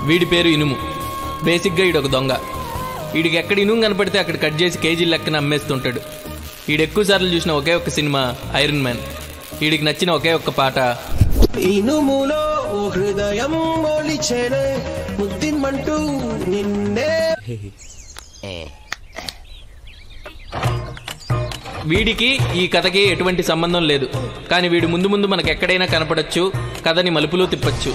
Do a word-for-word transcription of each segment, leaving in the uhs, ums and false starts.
వీడి పేరు ఇనుము. బేసిక్గా ఈడొక దొంగ. వీడికి ఎక్కడ ఇనుము కనపడితే అక్కడ కట్ చేసి కేజీల లెక్కన అమ్మేస్తుంటాడు. వీడు ఎక్కువ సార్లు చూసిన ఒకే ఒక్క సినిమా ఐరన్ మ్యాన్. వీడికి నచ్చిన ఒకే ఒక్క పాట ఇనుములో హృదయం మొలిచెనే ముద్దిమంటూ నిన్నే. వీడికి ఈ కథకి ఎటువంటి సంబంధం లేదు, కానీ వీడు ముందు ముందు మనకు ఎక్కడైనా కనపడచ్చు, కథని మలుపులో తిప్పచ్చు.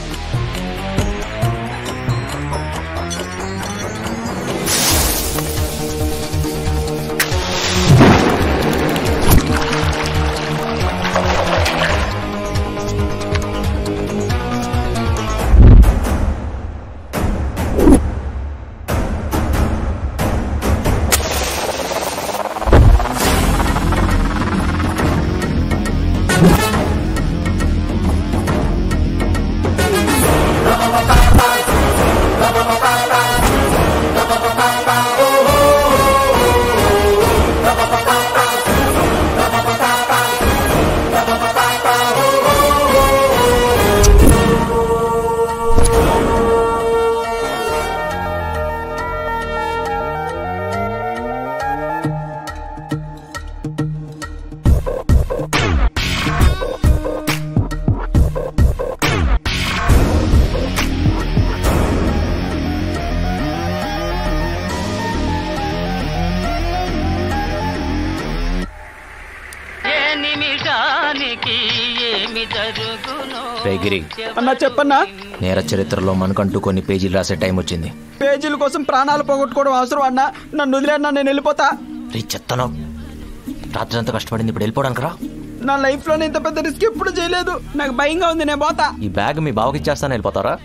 అన్నా చెప్పన్నా. నేర చరిత్రలో మనకంటూ కొన్ని పేజీలు రాసే టైం వచ్చింది. పేజీల కోసం ప్రాణాలు పోగొట్టుకోవడం అవసరం అన్నా. నన్ను వదిలేనా, నేను వెళ్ళిపోతా. రీ చెత్తను, రాత్రి అంతా కష్టపడింది, ఇప్పుడు వెళ్ళిపోవడానికి రా. నా లైఫ్ లో ఇంత పెద్ద రిస్క్ ఎప్పుడు చేయలేదు, నాకు భయంగా ఉంది, నేను పోతా. ఈ బ్యాగ్ మీ బావకి ఇచ్చేస్తాను, వెళ్ళిపోతారా?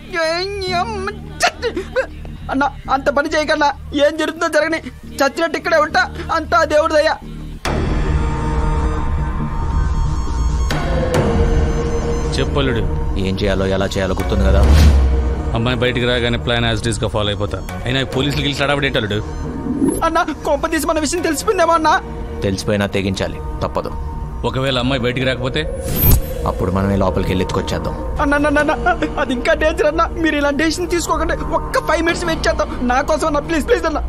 అన్నా అంత పని చేయకన్నా, ఏం జరుగుతుందో జరగని, చచ్చినట్టు ఇక్కడే ఉంటా, అంతా దేవుడి దయ. చెప్పలుడు ఏం చేయాలో ఎలా చేయాలో గుర్తుంది కదా. అమ్మాయి బయటికి రాగానే ప్లాన్ యాజ్ డీస్ గా ఫాలో అయిపోతా. అయినా పోలీసులు గిలిసి అడబడేటలుడు. అన్నా కొంప తీసి మన విషయం తెలిసిపోయిందేమో అన్నా. తెలిసిపోయినా తెగించాలి, తప్పదు. ఒకవేళ అమ్మాయి బయటికి రాకపోతే అప్పుడు మనమే లోపలికి వెళ్ళి ఎత్తుకొచ్చేద్దాం. అన్న అది ఇంకా డేంజర్ అన్నా. మీరు ఇలా డెసిషన్ తీసుకోకండి, ఒక్క ఫైవ్ మినిట్స్ వెయిట్ చేద్దాం నా కోసం అన్న, ప్లీజ్ ప్లీజ్ అన్న.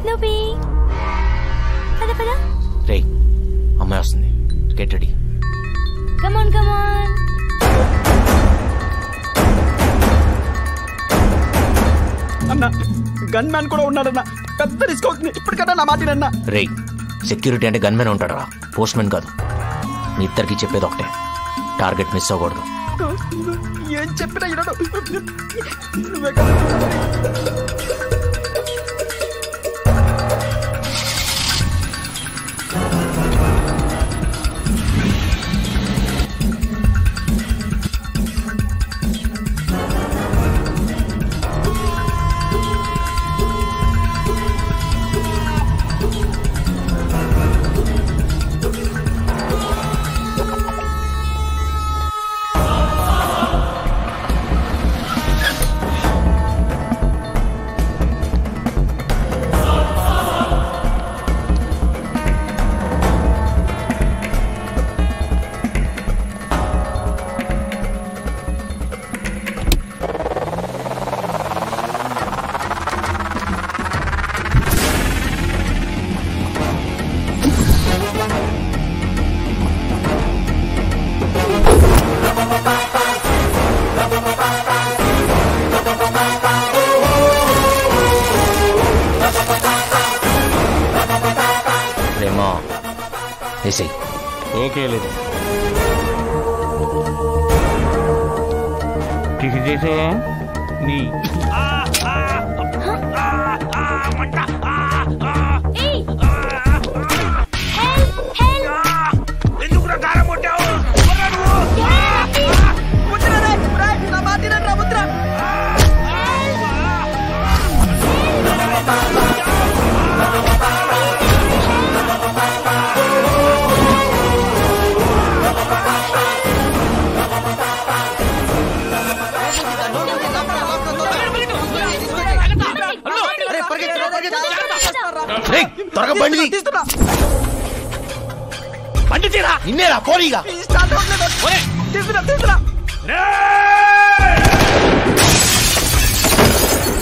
రే అమ్మాయి వస్తుంది, get ready. Come on, come on. అన్న గన్ మ్యాన్ కూడా ఉన్నాడన్న, పెద్ద రిస్క్ అవుతుంది. ఇప్పటికన్నా నా మాటినన్నా. రే సెక్యూరిటీ అంటే గన్ మ్యాన్ ఉంటాడా, పోస్ట్ మ్యాన్ కాదు. మీ ఇద్దరికి చెప్పేది ఒకటే, టార్గెట్ మిస్ అవ్వకూడదు. ఏం చెప్పినా ఇనడు. ఓకే లేదు టిసి చేసావా నీ త్వరగా బండి బండి తీరా నిన్నేరా పోలీగా తీసుకురా తీసుకురా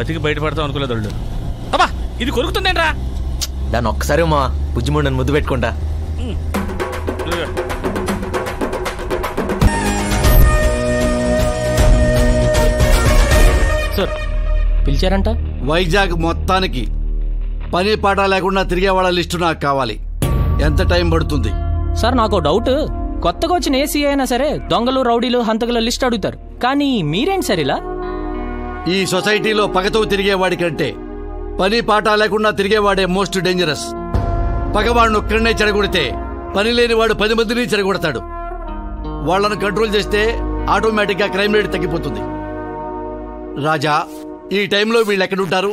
బతికి బయటపడతాం అనుకోలేదు వాళ్ళు. అబ్బా ఇది కొరుకుతుందేంట్రా? దాన్ని ఒక్కసారి మా బుజ్జిముండని ముద్దు పెట్టుకుంటా. సార్ పిలిచారంట? వైజాగ్ మొత్తానికి పని పాట లేకుండా తిరిగే వాళ్ళ లిస్టు నాకు కావాలి. ఎంత టైం పడుతుంది? సార్ నాకు డౌట్, కొత్తగా వచ్చిన ఏసీ అయినా సరే దొంగలు రౌడీలు హంతకుల లిస్ట్ అడుగుతారు, కానీ మీరేంటి సార్ ఇలా? ఈ సొసైటీలో పగతో తిరిగేవాడి కంటే పని పాట లేకుండా తిరిగేవాడే మోస్ట్ డేంజరస్. పగవాడిని ఒక్కడనే చెడగొడితే పని లేనివాడు పది మందిని చెడగొడతాడు. వాళ్లను కంట్రోల్ చేస్తే ఆటోమేటిక్ గా క్రైమ్ రేట్ తగ్గిపోతుంది. రాజా, ఈ టైంలో వీళ్ళు ఎక్కడుంటారు?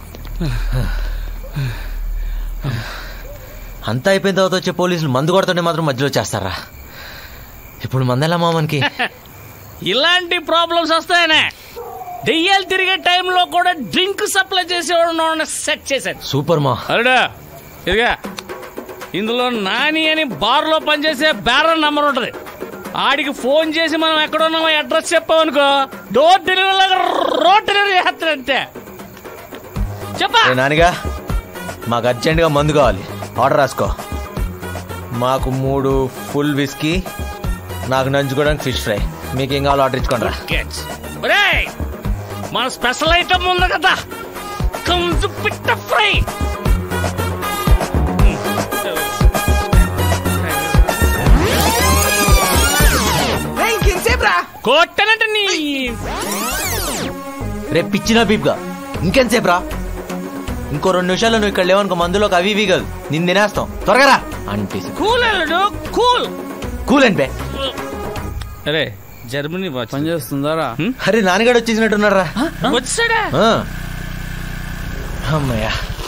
అంతా అయిపోయిన తర్వాత వచ్చే పోలీసులు మందు కొడుతుంటే మాత్రం మధ్యలో చేస్తారా? ఇప్పుడు మందెలా మామనికి ఇలాంటి ప్రాబ్లమ్స్ వస్తాయనే దెయ్యాలు తిరిగే టైంలో కూడా డ్రింక్ సప్లై చేసేవాడు సెట్ చేశాడు. సూపర్ మా. అరుడా ఇదిగా ఇందులో నాని అని బార్ లో పనిచేసే బ్యారర్ నంబర్ ఉంటది. ఆడికి ఫోన్ చేసి మనం ఎక్కడ ఉన్నామో అడ్రస్ చెప్పామనుకో, డోర్ డెలివరీ లాగా రోడ్ డెలివరీ చేస్తాడంతే. చెప్పా నానిగా, మాకు అర్జెంట్ గా మందు కావాలి. ఆర్డర్ రాసుకో. మాకు మూడు ఫుల్ విస్కీ, నాకు నంచుకోవడానికి ఫిష్ ఫ్రై. మీకు ఏం కావాలో ఆర్డర్ ఇచ్చుకోండి రా. మన స్పెషల్ ఐటమ్ ఉంది కదా, కంచు పిట్ట ఫ్రై. కొట్టనంటే నీ రేపు పిచ్చినా బీప్గా ఇంకెంతసేపు రా? ఇంకో రెండు నిమిషాలు నువ్వు ఇక్కడ లేవనుకో, మందులోకి అవి ఇవి కాదు నిన్ను తినేస్తాం. త్వరగా రా అంటే కూల్ కూల్ కూల్ అంటే. అరే జర్మనీ పని చేస్తుందారా? అరే నాన్నగాడు వచ్చేసినట్టున్నాడు రా. వచ్చాడా? అమ్మయ్యా,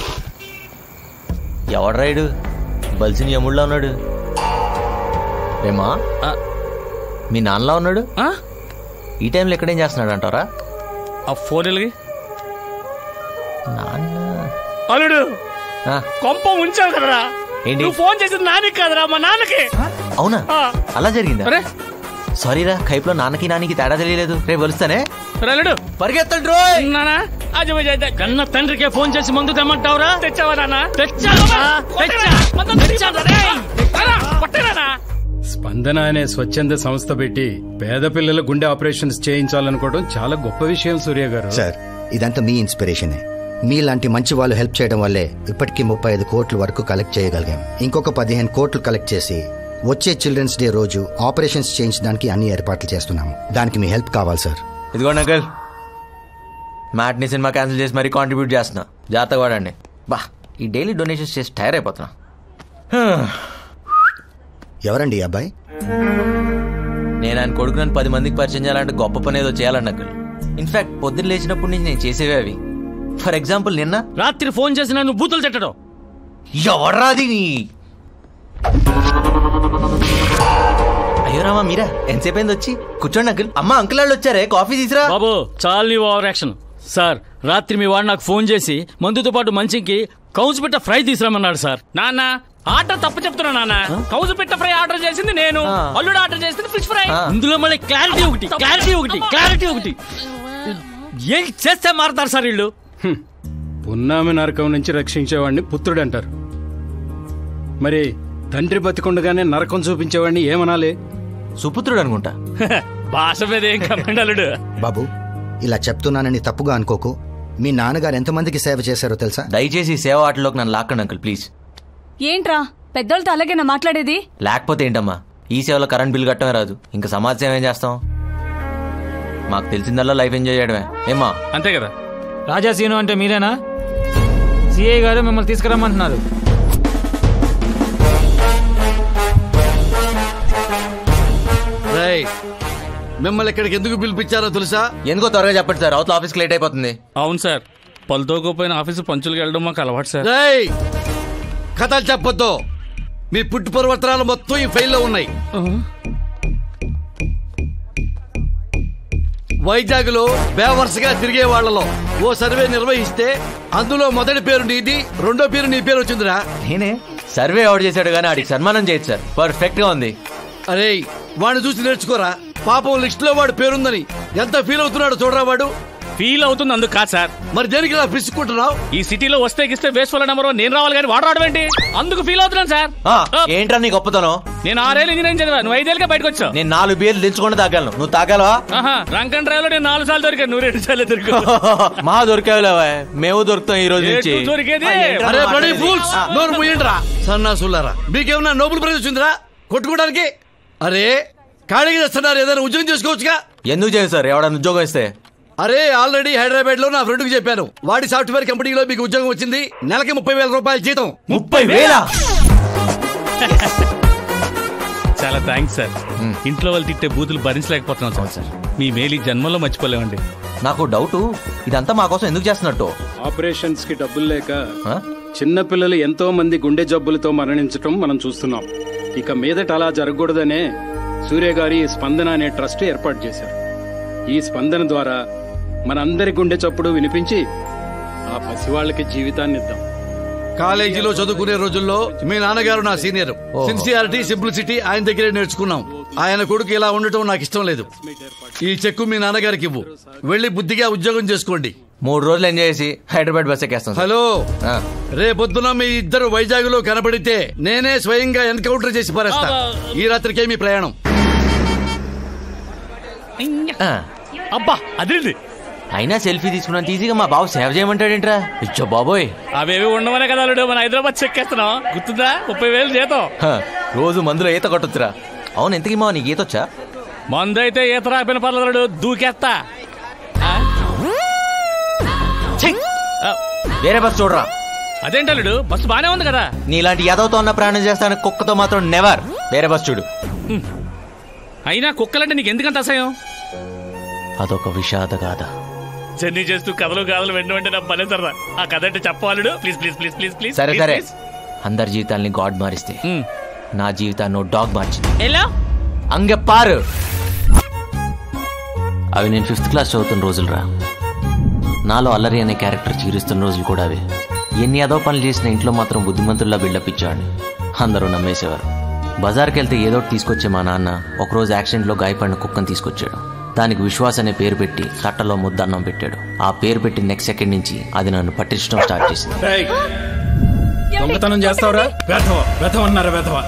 ఎవడు రైడు బలిసిన యముళ్ళ ఉన్నాడు. ఏమా మీ నాన్నలా ఉన్నాడు. ఈ టైంలో ఎక్కడేం చేస్తున్నాడు అంటారా? ఆ ఫోన్ ఎలిగి నాన్న అల్లుడు కొంప ఉంచావు కదరా. ఏంటి నువ్వు ఫోన్ చేసింది నాన్నకి కదరా, మా నాన్నకి. అవునా? అలా జరిగిందా? సారీ రా, కైపులో నాన్నకి నానికి తేడా తెలియలేదు. రేపు కలుస్తానే. పరిగెత్తండి రోయ్. నానా కన్న తండ్రికే ఫోన్ చేసి మందు తెమ్మంటావురా? తెచ్చావా నాన్న? తెచ్చావా? స్పందన అనే స్వచ్ఛంద సంస్థ పెట్టి పేద పిల్లల గుండె ఆపరేషన్స్ చేయించాలనుకోవడం చాలా గొప్ప విషయం సూర్య గారు. సార్, ఇదంతా మీ ఇన్స్పిరేషనే. మీలాంటి మంచి వాళ్ళు హెల్ప్ చేయడం వల్లే ఇప్పటికీ ముప్పై ఐదు కోట్ల వరకు కలెక్ట్ చేయగలిగాం. ఇంకొక పదిహేను కోట్లు కలెక్ట్ చేసి వచ్చే చిల్డ్రన్స్ డే రోజు ఆపరేషన్స్ చేయించడానికి అన్ని ఏర్పాట్లు చేస్తున్నాము. దానికి మీ హెల్ప్ కావాలి సార్. ఇదిగోండి అంకల్, మ్యాట్ని సినిమా క్యాన్సిల్ చేసి మరీ కాంట్రిబ్యూట్ చేస్తున్నా. జాగ్రత్తగా వాడండి. బా, ఈ డైలీ డొనేషన్స్ చేసి టైర్ అయిపోతున్నా. ఎవరండి ఈ అబ్బాయి? నేను ఆయన కొడుకు నన్ను పది మందికి పరిచయం చేయాలంటే గొప్ప పని ఏదో చేయాలండి అంకల్. ఇన్ఫాక్ట్ పొద్దున్న లేచినప్పటి నుంచి నేను చేసేవే అవి. ఫర్ ఎగ్జాంపుల్ నిన్న రాత్రి ఫోన్ చేసి నన్ను బూతులు తిట్టడం. ఎవరాది? అయ్యో రామా, మీరా? ఎంతసేపు అయింది వచ్చి? కూర్చోండి అంకుల్. అమ్మ అంకుల్ వాళ్ళు వచ్చారే, కాఫీ తీసురా. బాబు చాలు నీ ఓవర్ యాక్షన్. సార్, రాత్రి మీ వాడు నాకు ఫోన్ చేసి మందుతో పాటు మంచికి కౌజు పెట్ట ఫ్రై తీసుకురామన్నాడు సార్. నాన్న ఆర్డర్ తప్పు చెప్తున్నా నాన్న. కౌజు పెట్ట ఫ్రై ఆర్డర్ చేసింది నేను, అల్లుడు ఆర్డర్ చేసింది ఫిష్ ఫ్రై. ఇందులో మళ్ళీ క్లారిటీ ఒకటి క్లారిటీ ఒకటి క్లారిటీ ఒకటి ఏం చేస్తే మారుతారు సార్ వీళ్ళు. పున్నామి నరకం నుంచి రక్షించేవాడిని పుత్రుడు అంటారు. మరి తండ్రి బతికుండగానే నరకం చూపించేవాడిని ఏమనాలి? సుపుత్రుడు అనుకుంటా. భాష మీద ఏం కమెంట్ అల్లుడు. బాబు, ఇలా చెప్తున్నానని తప్పుగా అనుకోకు. మీ నాన్నగారు ఎంతమందికి సేవ చేశారో తెలుసా? దయచేసి సేవ ఆటలోకి నన్ను లాక్కండి అంకుల్ ప్లీజ్. ఏంట్రా పెద్దోళ్ళతో అలాగేనా మాట్లాడేది? లేకపోతే ఏంటమ్మా, ఈ సేవలో కరెంట్ బిల్ కట్టమే రాదు, ఇంకా సమాజ సేవ ఏం చేస్తాం? మాకు తెలిసిందల్లా లైఫ్ ఎంజాయ్ చేయడమే. ఏమా? అంతే కదా. రాజా సీను అంటే మీరేనా? సిఐ గారు మిమ్మల్ని తీసుకురమ్మంటున్నారు. మిమ్మల్ని ఇక్కడికి ఎందుకు పిలిపించారో తెలుసా? ఎందుకో త్వరగా చెప్పండి సార్, అవతల ఆఫీస్కి లేట్ అయిపోతుంది. అవును సార్, పలుతోకపోయిన ఆఫీసు పంచులకు వెళ్ళడం మాకు అలవాటు సార్. కథలు చెప్పొద్దు. మీ పుట్టు పరివర్తనాలు మొత్తం ఈ ఫైల్లో ఉన్నాయి. వైజాగ్ లో బేవర్స్గా తిరిగే వాళ్లలో ఓ సర్వే నిర్వహిస్తే అందులో మొదటి పేరు నీది, రెండో పేరు నీ పేరు వచ్చిందిరా. నేనే సర్వే ఎవరు చేశాడు కానీ ఆడికి సన్మానం చేయొచ్చు సార్. పర్ఫెక్ట్ గా ఉంది. అరే వాడిని చూసి నేర్చుకోరా. పాపం లిస్ట్ లో వాడు పేరుందని ఎంత ఫీల్ అవుతున్నాడో చూడరా. వాడు ఫీల్ అవుతుంది అందుకు కాదు సార్. మరి దేనికి ఇలా పిసుకుంటున్నావు? ఈ సిటీలో వస్తే గిస్తే వేస్ట్ నెంబర్ నేను రావాలి కానీ వాడు రావడం ఏంటి? అందుకు ఫీల్ అవుతున్నాను సార్. ఏంట్రా నీ గొప్పతనం? నేను ఆరేళ్ళు ఇంజనీరింగ్ చదివా, నువ్వు ఐదేళ్ళకే బయటకు వచ్చావు. నేను నాలుగు బీర్లు దించుకుంటే తాగలను, నువ్వు తాగాలవా? రంక్ అండ్ డ్రైవ్ లో నేను నాలుగు సార్లు దొరికాను, నువ్వు రెండు సార్లు దొరికావు. మా దొరికావులేవా, మేము దొరుకుతాం ఈ రోజు నుంచి. దొరికేది సన్నాసులారా, మీకేమన్నా నోబుల్ ప్రైజ్ వచ్చిందిరా కొట్టుకోవడానికి? అరే ఖాళీగా చేస్తున్నారు, ఏదైనా ఉద్యోగం చేసుకోవచ్చుగా. ఎందుకు చేయను సార్, ఎవడన్నా ఉద్యోగం ఇస్తే? అరే ఆల్రెడీ హైదరాబాద్ లో నా ఫ్రెండ్ కి చెప్పాను, వాడి సాఫ్ట్వేర్ కంపెనీలో మీకు ఉద్యోగం వచ్చింది, నెలకి ముప్పై వేల రూపాయల జీతం. ముప్పై వేల చాలా థ్యాంక్స్ సార్. ఇంట్లో వాళ్ళు తిట్టే బూతులు భరించలేకపోతున్నాం సార్. మీ మేలు జన్మలో మర్చిపోలేమండి. నాకు డౌట్, ఇదంతా మా కోసం ఎందుకు చేస్తున్నట్టు? ఆపరేషన్స్ కి డబ్బులు లేక చిన్న పిల్లలు ఎంతో మంది గుండె జబ్బులతో మరణించటం మనం చూస్తున్నాం. ఇక మీదట అలా జరగకూడదనే సూర్య గారి స్పందన అనే ట్రస్ట్ ఏర్పాటు చేశారు. ఈ స్పందన ద్వారా మనందరి గుండె చప్పుడు వినిపించి ఆ పసివాళ్లకి జీవితాన్ని ఇద్దాం. కాలేజీలో చదువుకునే రోజుల్లో మీ నాన్నగారు నా సీనియర్. సిన్సియారిటీ, సింప్లిసిటీ ఆయన దగ్గరే నేర్చుకున్నాం. ఆయన కొడుకు ఇలా ఉండటం నాకు ఇష్టం లేదు. ఈ చెక్కు మీ నాన్నగారికి ఇవ్వు, వెళ్లి బుద్ధిగా ఉద్యోగం చేసుకోండి. మూడు రోజులు ఎంజాయ్ చేసి హైదరాబాద్ బస్ ఎక్కేస్తాం. హలో, రేపొద్దున మీ ఇద్దరు వైజాగ్ లో కనబడితే నేనే స్వయంగా ఎన్కౌంటర్ చేసి పారేస్తా. ఈ రాత్రికే మీ ప్రయాణం. అబ్బా అదిరింది. అయినా సెల్ఫీ తీసుకున్నంత ఈజీగా మా బాబు సేవ చేయమంటాడేంట్రా? ఇచ్చో బాబోయ్, అవేవి ఉండవనే కదా మన హైదరాబాద్ చెక్కేస్తున్నాం, గుర్తుందా? ముప్పై వేలు జీతం. రోజు మందులో ఈత కొట్టొచ్చురా. అవును, ఎంతకి మా నీకు ఈత వచ్చా? మందు అయితే ఈత రాకపోయిన పర్లేదు, దూకేస్తా. వేరే బస్ చూడరా. అదేంటలుడు, బస్సు బానే ఉంది కదా. నీలాంటి యాదవతో ఉన్న ప్రయాణం చేస్తాను, కుక్కతో మాత్రం నెవర్. వేరే బస్ చూడు. అయినా కుక్కలంటే నీకు ఎందుకంత అసహ్యం? అదొక విషాద గాథ. జర్నీ చేస్తూ కథలు గాథలు వెంట వెంట నా పనే సరదా. ఆ కథ అంటే చెప్పవాలుడు, please please please please please. సరే సరే, అందరి జీవితాల్ని గాడ్ మారిస్తే నా జీవితాన్ని డాగ్ మార్చింది. ఎలా? అంగెప్పారు. అవి నేను ఫిఫ్త్ క్లాస్ చదువుతున్న రోజులు రా. నాలో అల్లరి అనే క్యారెక్టర్ చీరుస్తున్న రోజులు కూడా అవి. ఎన్ని అదో పనులు చేసిన ఇంట్లో మాత్రం బుద్ధిమంతుల్లా బిల్డప్ ఇచ్చాడు. అందరూ నమ్మేసేవారు. బజార్కి వెళ్తే ఏదో తీసుకొచ్చే మా నాన్న ఒకరోజు యాక్సిడెంట్లో గాయపడిన కుక్కను తీసుకొచ్చాడు. దానికి విశ్వాస్ అనే పేరు పెట్టి తట్టలో ముద్దన్నం పెట్టాడు. ఆ పేరు పెట్టి నెక్స్ట్ సెకండ్ నుంచి అది నన్ను పట్టించడం స్టార్ట్ చేసింది. దొంగతనం చేస్తావురా? వెధవ వెధవ అన్నారా? వెధవ.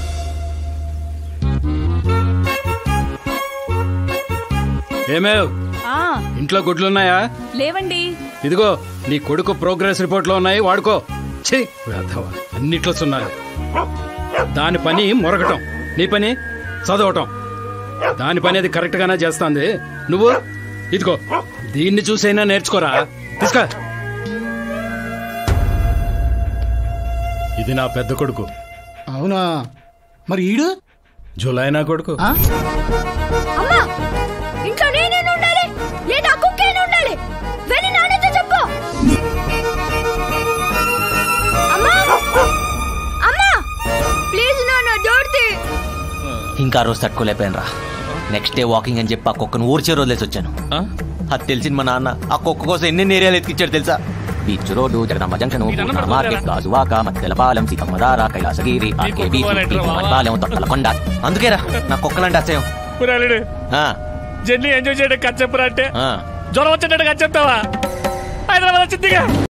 ఏమేవ్, ఇంట్లో గుడ్లున్నాయా? లేవండి. ఇదిగో నీ కొడుకు ప్రోగ్రెస్ రిపోర్ట్ లో ఉన్నాయి, వాడుకో. ఛీ, వెధవ, అన్నిట్లో సున్నారు. దాని పని మొరగటం, నీ పని చదవటం. దాని పని అది కరెక్ట్ గానే చేస్తాంది. నువ్వు ఇదిగో దీన్ని చూసైనా నేర్చుకోరా. తీసుకో. ఇది నా పెద్ద కొడుకు. అవునా? మరి ఈడు జులై నా కొడుకు. ఇంకా రోజు తట్టుకోలేకపోయాను రా. నెక్స్ట్ డే వాకింగ్ అని చెప్పి ఆ కుక్కను ఊర్చే రోజులేసి వచ్చాను. అది తెలిసింది మా నాన్న ఆ కుక్క కోసం ఎన్ని ఏరియాలు ఎత్తికిచ్చాడు తెలుసా? Beach road, Jagadamma junction, market, Gajuwaka, Maddilapalem, Seethammadhara, Kailasagiri, Palem, Thotlakonda. అందుకేరా నా కుక్కలంటే అసహ్యం. జర్నీ ఎంజాయ్ చేయడం కచ్చెప్పురా అంటే జ్వరం వచ్చేటట్టు కచ్చెప్తావా? హైదరాబాద్ వచ్చిందిగా.